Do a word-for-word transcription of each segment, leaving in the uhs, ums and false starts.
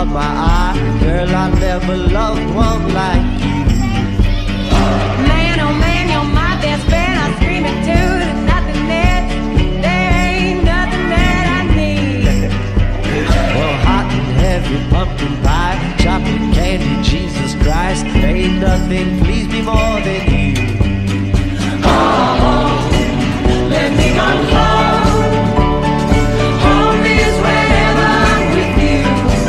my eye. Girl, I never loved one like you. Man, oh man, you're my best friend. I scream it too. There's nothing there. There ain't nothing that I need. Well, hot and heavy pumpkin pie, chocolate candy, Jesus Christ, ain't nothing please me more than you. Oh, let me go home. Home is wherever I'm with you.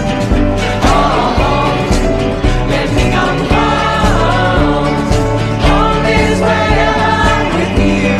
Oh, let me go home. Home is wherever I'm with you.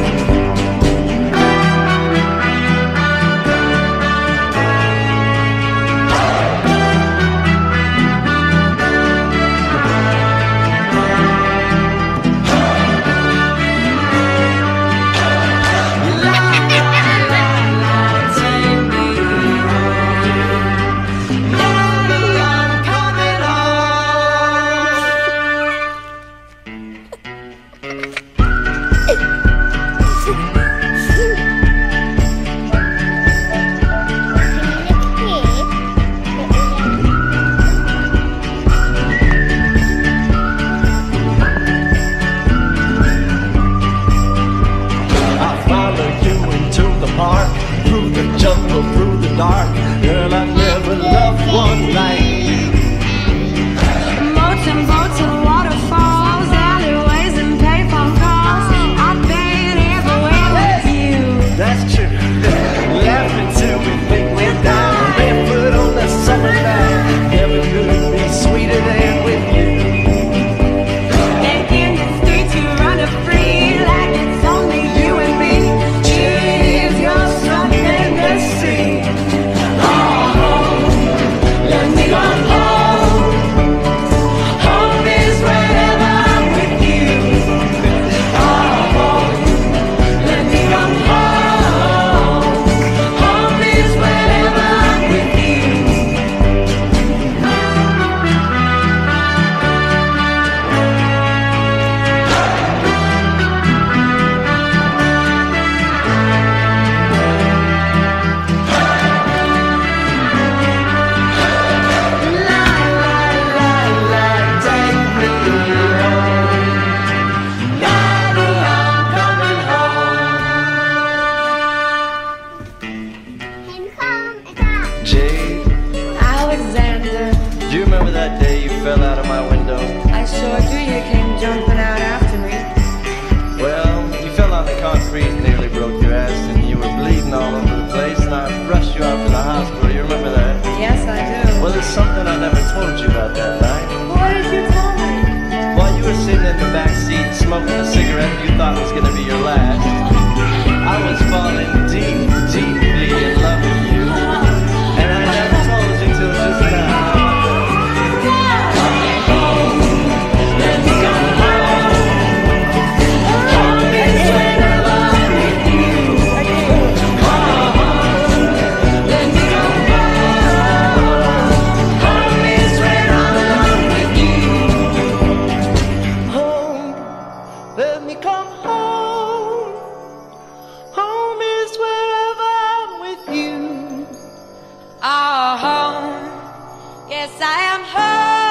Through the jungle, through the dark, girl, I never loved one like you. Boats and boats and waterfalls, alleyways and payphone calls. I've been everywhere with you. That's true. Laughing till we think we're down, barefoot on the summer night. Never could be sweeter than with you. And in the streets you run a free like it's only you and me. Cheers, you're something to see. Oh, let me go home. Home is wherever I'm with you. Oh, let me go home. Home is wherever I'm with you. Jade, Alexander, do you remember that day you fell out of my window? I sure do. You came jumping out after me. Well, you fell on the concrete, nearly broke your ass, and you were bleeding all over the place, and I rushed you out to the hospital. You remember that? Yes, I do. Well, there's something I never told you about that night. What did you tell me? While you were sitting in the back seat smoking a cigarette you thought was going to be your last, I was falling deep, deeply in love with you. And I never told you till just now. Let me go home. Home is wherever I'm with you. Oh, let me go home. Home is where I'm with you. Home, let me come home. Home is wherever I'm with you. Oh, home. Yes, I am home.